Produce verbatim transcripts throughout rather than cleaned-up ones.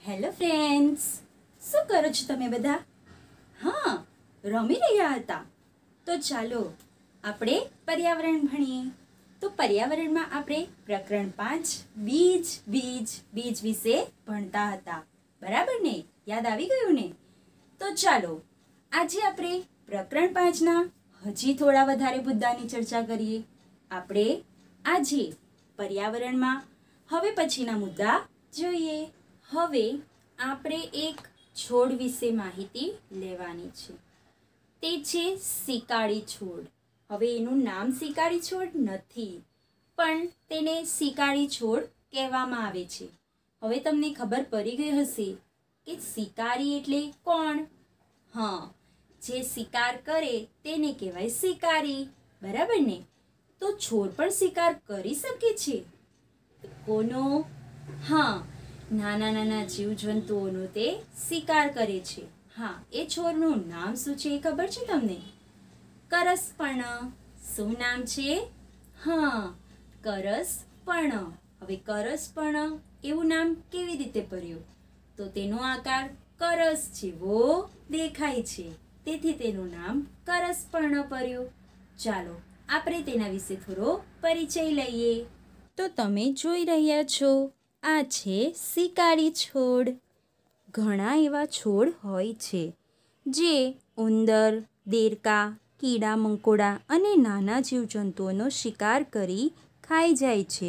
Hello friends, શું કરો છો તમે બધા? હા, રમી રહ્યા હતા. તો ચાલો આપણે પર્યાવરણ ભણીએ. તો પર્યાવરણમાં આપણે પ્રકરણ પાંચ બીજ બીજ બીજ વિશે ભણતા હતા, બરાબર ને? યાદ આવી ગયું ને? તો ચાલો આજે આપણે પ્રકરણ પાંચના હજી થોડા વધારે મુદ્દાની ચર્ચા કરીએ. આપણે આજે પર્યાવરણમાં હવે પછીના મુદ્દા જોઈએ. હવે આપણે એક છોડ વિશે માહિતી લેવાની છે. તે છે સિકાડી છોડ. હવે એનું નામ સિકાડી છોડ નથી, પણ તેને સિકાડી છોડ કહેવામાં આવે છે. હવે તમને ખબર પડી ગઈ હશે કે શિકારી એટલે કોણ? હા, જે શિકાર કરે તેને કહેવાય શિકારી, બરાબર ને? તો છોડ પણ શિકાર કરી શકે છે. કોનો? હા, નાના નાના જીવજંતુઓનો તે શિકાર કરે છે. હા, એ છોડનું નામ શું છે એ ખબર છે તમને? કરસપર્ણ. શું નામ છે? હા, કરસપર્ણ. હવે કરસપર્ણ એવું નામ કેવી રીતે પડ્યું? તો તેનો આકાર કરસ જેવો દેખાય છે, તેથી તેનું નામ કરસપર્ણ પડ્યું. ચાલો આપણે તેના વિશે થોડો પરિચય લઈએ. તો તમે જોઈ રહ્યા છો, આ છે સિકાડી છોડ. ઘણા એવા છોડ હોય છે જે ઉંદર, દેરકા, કીડા મંકોડા અને નાના જીવજંતુઓનો શિકાર કરી ખાઈ જાય છે.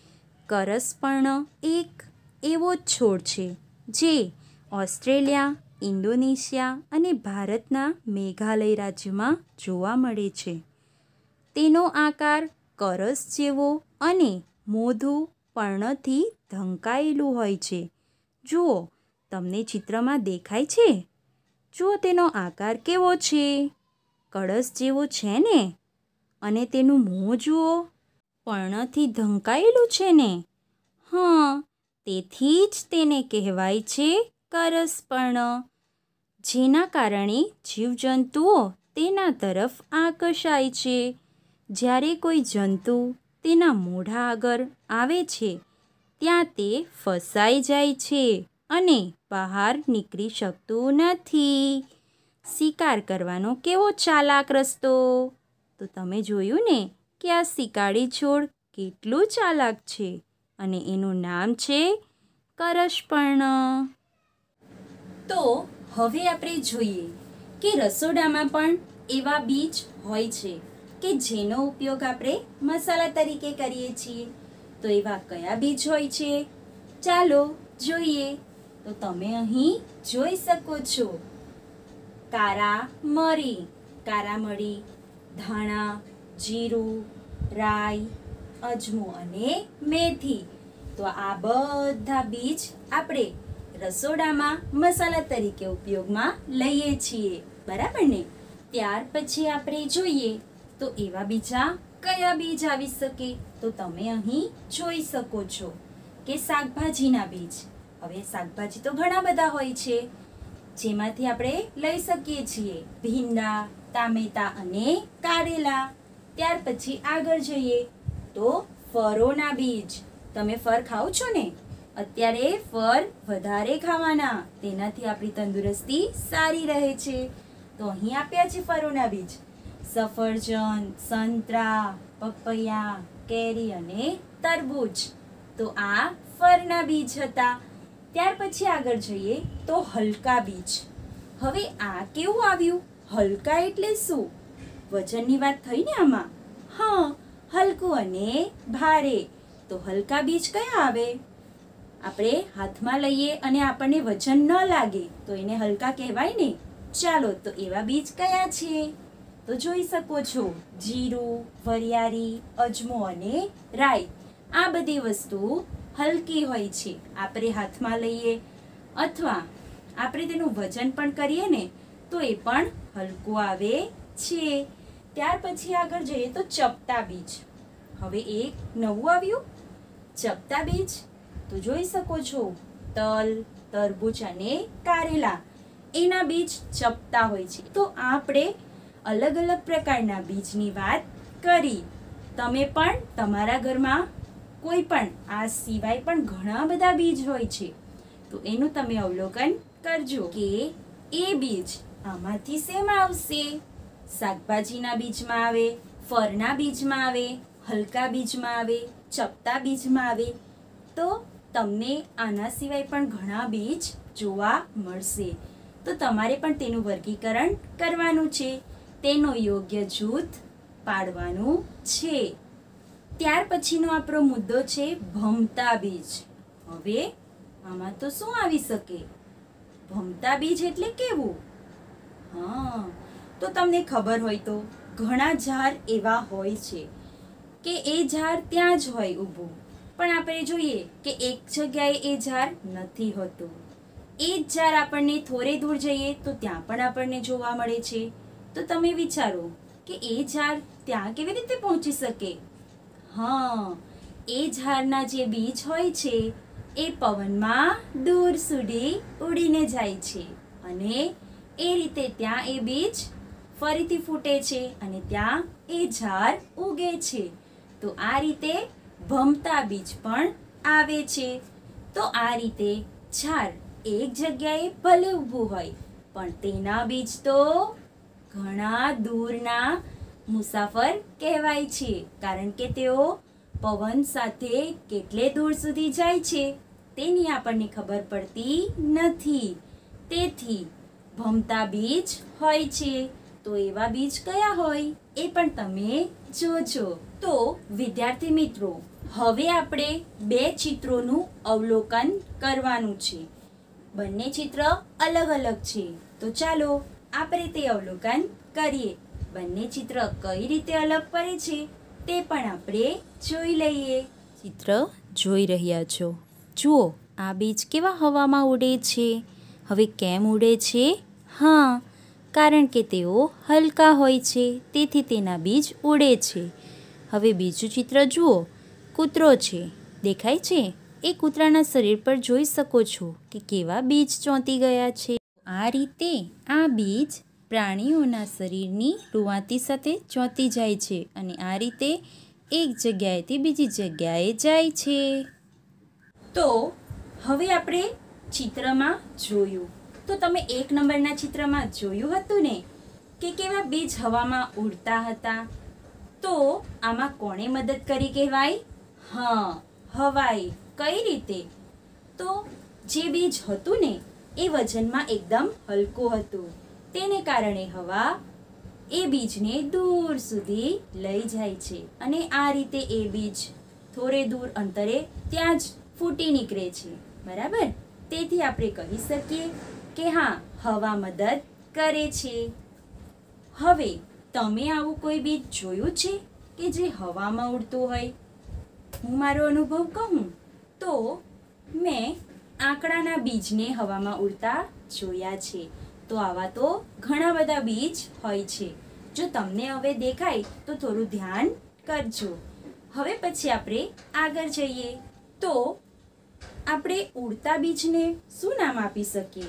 કરસપર્ણ એક એવો જ છોડ છે જે ઓસ્ટ્રેલિયા, ઇન્ડોનેશિયા અને ભારતના મેઘાલય રાજ્યમાં જોવા મળે છે. તેનો આકાર કરસ જેવો અને મોઢું પર્ણથી ઢંકાયેલું હોય છે. જુઓ, તમને ચિત્રમાં દેખાય છે? જુઓ તેનો આકાર કેવો છે? કળશ જેવો છે ને? અને તેનું મોં જુઓ, પર્ણથી ઢંકાયેલું છે ને? હા, તેથી જ તેને કહેવાય છે કરસપર્ણ, જેના કારણે જીવજંતુઓ તેના તરફ આકર્ષાય છે. જ્યારે કોઈ જંતુ તેના મોઢા આગળ આવે છે ત્યાં તે ફસાઈ જાય છે અને બહાર નીકળી શકતું નથી. શિકાર કરવાનો કેવો ચાલાક રસ્તો! તો તમે જોયું ને કે આ સિકાડી છોડ કેટલું ચાલાક છે, અને એનું નામ છે કરસપર્ણ. તો હવે આપણે જોઈએ કે રસોડામાં પણ એવા બીજ હોય છે કે જેનો ઉપયોગ આપણે મસાલા તરીકે કરીએ છીએ. તો એવા કયા બીજ હોય છે? ચાલો જોઈએ. તો તમે અહીં જોઈ શકો છો, કારા મરી, કારા મરી, ધાણા, જીરું, રાઈ, અજમો અને મેથી. તો આ બધા બીજ આપણે રસોડામાં મસાલા તરીકે ઉપયોગમાં લઈએ છીએ, બરાબર ને? ત્યાર પછી આપણે જોઈએ તો એવા બીજા કયા બીજ આવી શકે? તો તમે અહીં જોઈ શકો છો કે શાકભાજીના બીજ. હવે શાકભાજી તો ઘણા બધા હોય છે, જેમાંથી આપણે લઈ શકીએ છીએ ભીંડા, ટામેટા અને કારેલા. ત્યાર પછી આગળ જઈએ તો ફળોના બીજ. તમે ફળ ખાઓ છો ને? અત્યારે ફળ વધારે ખાવાના, તેનાથી આપણી તંદુરસ્તી સારી રહે છે. તો અહીં આપ્યા છે ફળોના બીજ: સફરજન, સંતરા, પપૈયા, કેરી અને તરબૂચ. તો આ ફળના બીજ હતા. ત્યાર પછી આગળ જઈએ તો હલકા બીજ. હવે આ કેવું આવ્યું? હલકા એટલે શું? વજનની વાત થઈ ને આમાં? હા, હલકું અને ભારે. તો હલકા બીજ કયા આવે? આપણે હાથમાં લઈએ અને આપણને વજન ન લાગે તો એને હલકા કહેવાય ને? ચાલો, તો એવા બીજ કયા છે? તો જોઈ શકો છો, જીરું, વરિયાળી, અજમો અને રાઈ. આ બધી વસ્તુ હલકી હોય છે. આપણે હાથમાં લઈએ અથવા આપણે તેનું વજન પણ કરીએ ને તો એ પણ હલકું આવે છે. ત્યાર પછી આગળ જઈએ તો ચપટા બીજ. હવે એક નવું આવ્યું, ચપટા બીજ. તો જોઈ શકો છો, તલ, તરબૂચ અને કારેલા, એના બીજ ચપટા હોય છે. તો આપણે અલગ અલગ પ્રકારના બીજની વાત કરી. તમે પણ તમારા ઘરમાં કોઈ પણ આ સિવાય પણ ઘણા બધા બીજ હોય છે, તો એનું તમે અવલોકન કરજો કે એ બીજ આમાંથી શેમાં આવશે? શાકભાજીના બીજમાં આવે, ફળના બીજમાં આવે, હલકા બીજમાં આવે, ચપટા બીજમાં આવે. તો તમને આના સિવાય પણ ઘણા બીજ જોવા મળશે. તો તમારે પણ તેનું વર્ગીકરણ કરવાનું છે, તેનો યોગ્ય જૂથ પાડવાનું છે. ત્યાર પછીનો આપણો મુદ્દો છે ભમતા બીજ. હવે આમાં તો શું આવી શકે? ભમતા બીજ એટલે કેવું? હા, તો તમને ખબર હોય તો ઘણા ઝાડ એવા હોય છે કે એ ઝાડ ત્યાં જ હોય ઊભું, પણ આપણે જોઈએ કે એક જગ્યાએ એ ઝાડ નથી હોતું. એ જ ઝાડ આપણને થોડે દૂર જઈએ તો ત્યાં પણ આપણને જોવા મળે છે. તો તમે વિચારો કે એ ઝાડ ત્યાં કેવી રીતે પહોંચી શકે? હા, એ ઝાડના જે બીજ હોય છે એ પવનમાં દૂર સુધી ઉડીને જાય છે અને એ રીતે ત્યાં એ બીજ ફરીથી ફૂટે છે અને ત્યાં એ ઝાડ ઉગે છે. તો આ રીતે ભમતા બીજ પણ આવે છે. તો આ રીતે ઝાડ એક જગ્યાએ ભલે ઊભું હોય પણ તેના બીજ તો ઘણા દૂરના મુસાફર કહેવાય છે, કારણ કે તેઓ પવન સાથે કેટલે દૂર સુધી જાય છે તેની આપણને ખબર પડતી નથી. તેથી ભમતા બીજ હોય છે. તો એવા બીજ કયા હોય એ પણ તમે જોજો. તો વિદ્યાર્થી મિત્રો, હવે આપણે બે ચિત્રોનું અવલોકન કરવાનું છે. બંને ચિત્ર અલગ અલગ છે. તો ચાલો આપણે તે અવલોકન કરીએ. બંને ચિત્ર કઈ રીતે અલગ પડે છે તે પણ આપણે જોઈ લઈએ. ચિત્ર જોઈ રહ્યા છો. જુઓ, આ બીજ કેવા હવામાં ઉડે છે. હવે કેમ ઉડે છે? હા, કારણ કે તેઓ હલકા હોય છે, તેથી તેના બીજ ઉડે છે. હવે બીજું ચિત્ર જુઓ. કૂતરો છે, દેખાય છે? એ કૂતરાના શરીર પર જોઈ શકો છો કે કેવા બીજ ચોંટી ગયા છે. આ રીતે આ બીજ પ્રાણીઓના શરીરની રૂંવાટી સાથે ચોંટી જાય છે અને આ રીતે એક જગ્યાએથી બીજી જગ્યાએ જાય છે. તો હવે આપણે ચિત્રમાં જોયું. તો તમે એક નંબરના ચિત્રમાં જોયું હતું ને કે કેવા બીજ હવામાં ઉડતા હતા. તો આમાં કોણે મદદ કરી કહેવાય? હા, હવાએ. કઈ રીતે? તો જે બીજ હતું ને એ વજનમાં એકદમ હલકું હતું, તેને કારણે હવા એ બીજને દૂર સુધી લઈ જાય છે અને આ રીતે એ બીજ થોડે દૂર અંતરે ત્યાં જ ફૂટી નીકળે છે. બરાબર? તેથી આપણે કહી શકીએ કે હા, હવા મદદ કરે છે. હવે તમે આવું કોઈ બીજ જોયું છે કે જે હવામાં ઉડતું હોય? હું મારો અનુભવ કહું તો મેં આંકડાના બીજને હવામાં ઉડતા જોયા છે. તો આવા તો ઘણા બધા બીજ હોય છે. જો તમને હવે દેખાય તો થોડું ધ્યાન કરજો. હવે પછી આપણે આગળ જઈએ. તો આપણે ઉડતા બીજને શું નામ આપી શકીએ?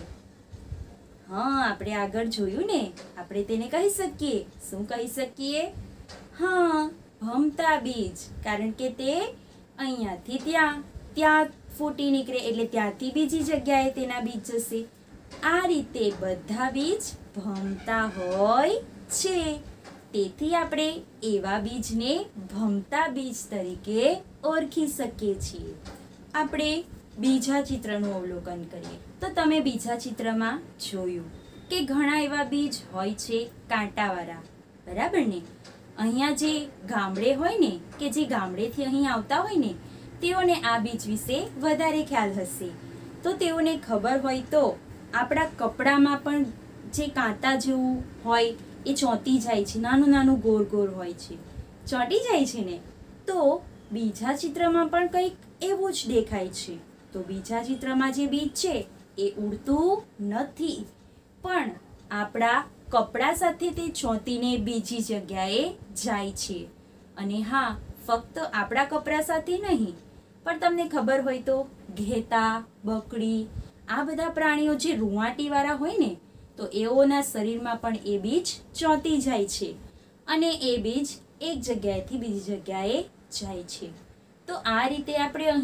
હા, આપણે આગળ જોયું ને, આપણે તેને કહી શકીએ. શું કહી શકીએ? હા, ભમતા બીજ. કારણ કે તે અહીંયાથી ત્યાં, ત્યાં ફૂટી નીકળે એટલે ત્યાંથી બીજી જગ્યાએ તેના બીજ જશે. આ રીતે બધા બીજ ભમતા હોય છે. તેથી આપણે એવા બીજને ભમતા બીજ તરીકે ઓળખી શકીએ છીએ. આપણે બીજા ચિત્રનું અવલોકન કરીએ. તો તમે બીજા ચિત્રમાં જોયું કે ઘણા એવા બીજ હોય છે કાંટાવાળા. બરાબર ને? અહીંયા જે ગામડે હોય ને, કે જે ગામડેથી અહીં આવતા હોય ને, તેઓને આ બીજ વિશે વધારે ખ્યાલ હશે. તો તેઓને ખબર હોય તો આપણા કપડામાં પણ જે કાંટા જેવું હોય એ ચોંટી જાય છે. નાનું નાનું ગોળ ગોળ હોય છે, ચોંટી જાય છે ને. તો બીજા ચિત્રમાં પણ કંઈક એવું જ દેખાય છે. તો બીજા ચિત્રમાં જે બીજ છે એ ઉડતું નથી, પણ આપણા કપડા સાથે તે ચોંટીને બીજી જગ્યાએ જાય છે. અને હા, ફક્ત આપણા કપડા સાથે નહીં, પણ તમને ખબર હોય તો ઘેટા, બકડી, આ બધા પ્રાણીઓ જે રૂંવાટીવાળા હોય ને, તો એઓના શરીરમાં પણ એ બીજ ચોંટી જાય છે અને એ બીજ એક જગ્યાએથી બીજી જગ્યાએ જાય છે. તો આ રીતે આપણે અહીં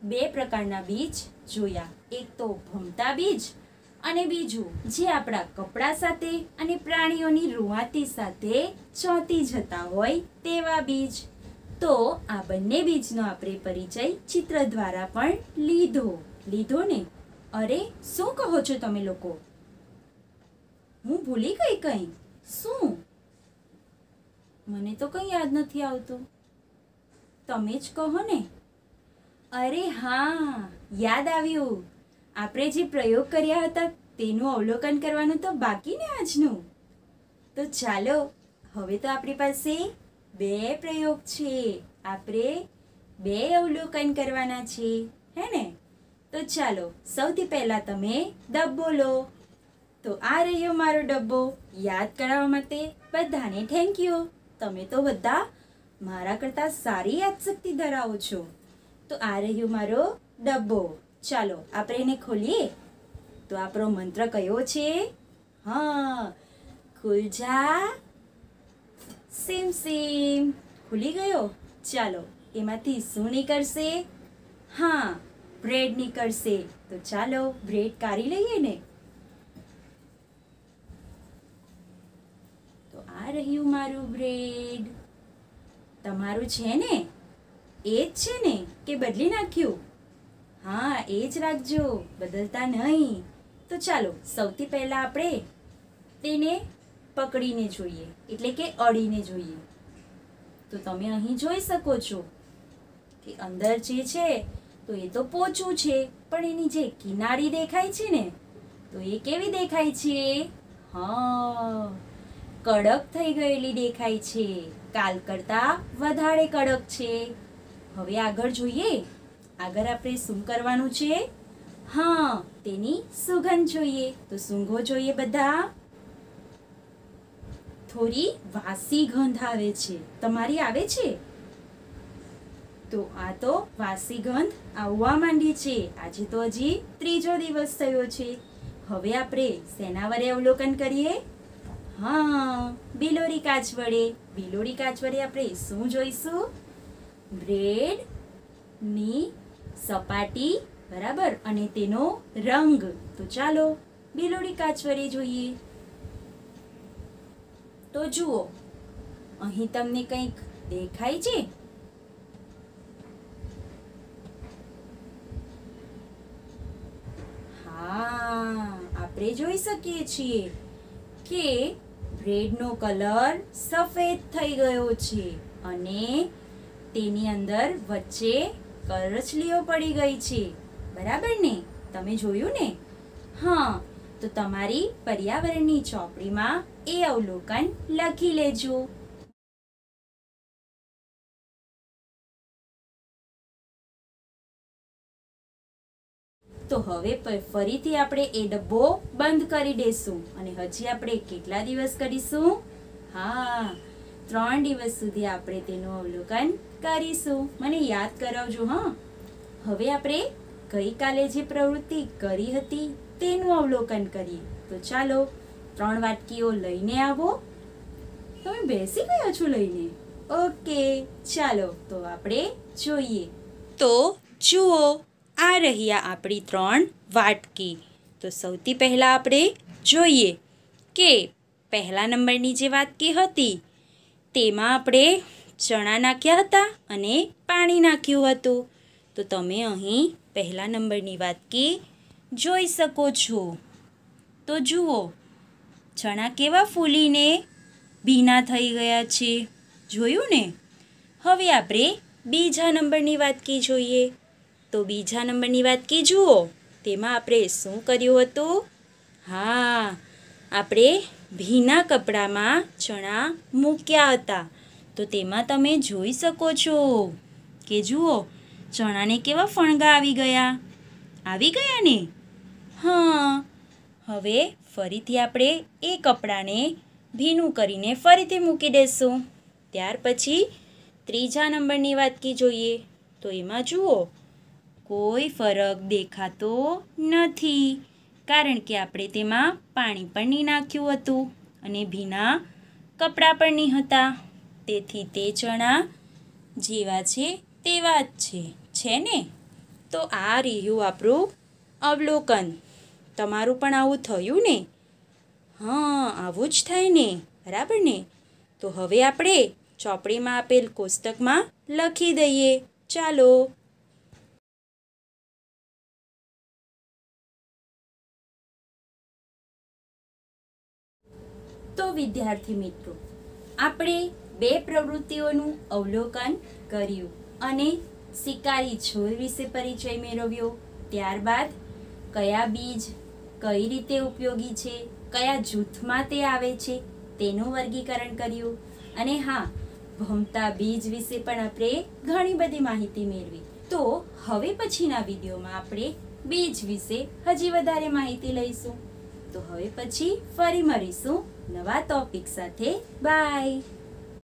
બે પ્રકારના બીજ જોયા. એક તો ભમતા બીજ અને બીજું જે આપણા કપડા સાથે અને પ્રાણીઓની રૂંવાટી સાથે ચોંટી જતા હોય તેવા બીજ. તો આ બંને બીજનો આપણે પરિચય ચિત્ર દ્વારા પણ લીધો લીધો ને? અરે શું કહો છો તમે લોકો? હું ભૂલી ગઈ કંઈ? શું? મને તો કંઈ યાદ નથી આવતું. તમે જ કહો ને. અરે હા, યાદ આવ્યું. આપણે જે પ્રયોગ કર્યા હતા તેનું અવલોકન કરવાનું તો બાકી ને આજનું. તો ચાલો, હવે તો આપણી પાસે બે પ્રયોગ છે. આપણે બે અવલોકન કરવાના છે, હે ને? તો ચાલો, સૌથી પહેલા તમે ડબ્બો લો. તો આ રહ્યો મારો ડબ્બો. યાદ કરાવવા માટે બધાને થેન્ક યુ. તમે તો બધા મારા કરતાં સારી યાદશક્તિ ધરાવો છો. તો આ રહ્યો મારો ડબ્બો. ચાલો આપણે એને ખોલીએ. તો આપણો મંત્ર કયો છે? હા, ખુલ જા સીમ સીમ. ખુલી ગયો. ચાલો, એમાંથી શું નીકળશે? હા, બ્રેડ નીકળશે. તો ચાલો બ્રેડ કાઢી લઈએ ને. તો આ રહ્યું મારું બ્રેડ. તમારું છે ને? એ જ છે ને કે બદલી નાખ્યું? હા, એ જ રાખજો, બદલતા નહીં. તો ચાલો, સૌથી પહેલા આપણે તેને પકડીને જોઈએ, એટલે કે અડીને જોઈએ. તો તમે અહીં જોઈ શકો છો કે અંદર જે છે તો એ તો પોચું છે, પણ એની જે કિનારી દેખાય છે ને, તો એ કેવી દેખાય છે? હા, કડક થઈ ગયેલી દેખાય છે. કાલ કરતાં વધારે કડક છે. હવે આગળ જોઈએ. આગળ આપણે શું કરવાનું છે? હા, તેની સુગંધ જોઈએ. તો સૂંઘો જોઈએ બધા. થોડી વાસી ગંધ આવે છે. તમારી આવે છે? તો આ તો વાસી ગંધ આવવા માંડી છે. આજે તો હજી ત્રીજો દિવસ થયો છે. હવે આપણે શેના વડે અવલોકન કરીએ? હા, બિલોરી કાચ વડે. બિલોરી કાચ વડે આપણે શું જોઈશું? બ્રેડ ની સપાટી, બરાબર, અને તેનો રંગ. તો ચાલો બિલોરી કાચ વડે જોઈએ. તો જુઓ, અહીં તમને કંઈક દેખાય છે? હા, આપણે જોઈ શકીએ છીએ કે બ્રેડનો કલર સફેદ થઈ ગયો છે અને તેની અંદર વચ્ચે કરચલીઓ પડી ગઈ છે. બરાબર ને? તમે જોયું ને? હા, તો તમારી પર્યાવરણની ચોપડીમાં એ અવલોકન લખી લેજો. તો હવે ફરીથી આપણે એ ડબ્બો બંધ કરી દેશું અને હજી આપણે કેટલા દિવસ કરીશું? હા, ત્રણ દિવસ સુધી આપણે તેનું અવલોકન કરીશું. મને યાદ કરાવજો. હા, હવે આપણે ગઈકાલે જે પ્રવૃત્તિ કરી હતી તેનું અવલોકન કરીએ. તો ચાલો, ત્રણ વાટકીઓ લઈને આવો. તમે બેસી ગયા છો લઈને? ઓકે, ચાલો તો આપણે જોઈએ. તો જુઓ, આ રહ્યા આપણી ત્રણ વાટકી. તો સૌથી પહેલાં આપણે જોઈએ કે પહેલા નંબરની જે વાટકી હતી તેમાં આપણે ચણા નાખ્યા હતા અને પાણી નાખ્યું હતું. તો તમે અહીં પહેલા નંબરની વાટકી જોઈ શકો છો. તો જુઓ, ચણા કેવા ફૂલીને ભીના થઈ ગયા છે. જોયું ને? હવે આપણે બીજા નંબરની વાટકી જોઈએ. તો બીજા નંબરની વાટકી જુઓ, તેમાં આપણે શું કર્યું હતું? હા, આપણે ભીના કપડામાં ચણા મૂક્યા હતા. તો તેમાં તમે જોઈ શકો છો કે જુઓ, ચણાને કેવા ફણગા આવી ગયા. આવી ગયા ને? હા, હવે ફરીથી આપણે એ કપડાને ભીનું કરીને ફરીથી મૂકી દઈશું. ત્યાર પછી ત્રીજા નંબરની વાટકી જોઈએ. તો એમાં જુઓ, કોઈ ફરક દેખાતો નથી, કારણ કે આપણે તેમાં પાણી પણ નહીં નાખ્યું હતું અને ભીના કપડાં પણ નહીં હતા. તેથી તે ચણા જેવા છે તેવા જ છે. છે ને? તો આ રહ્યું આપણું અવલોકન. તમારું પણ આવું થયું ને? હા, આવું જ થાય ને, બરાબર ને? તો હવે આપણે ચોપડીમાં આપેલ કોષ્ટકમાં લખી દઈએ. ચાલો. તો વિદ્યાર્થી મિત્રો, આપણે બે પ્રવૃત્તિઓનું અવલોકન કર્યું અને શિકારી છોડ વિશે પરિચય મેળવ્યો. ત્યારબાદ કયા બીજ કઈ રીતે ઉપયોગી છે, કયા જૂથમાં તે આવે છે તેનું વર્ગીકરણ કર્યું. અને હા, ભમતા બીજ વિશે પણ આપણે ઘણી બધી માહિતી મેળવી. તો હવે પછીના વિડીયોમાં આપણે બીજ વિશે હજી વધારે માહિતી લઈશું. તો હવે પછી ફરી મળીશું નવા ટોપિક સાથે. બાય.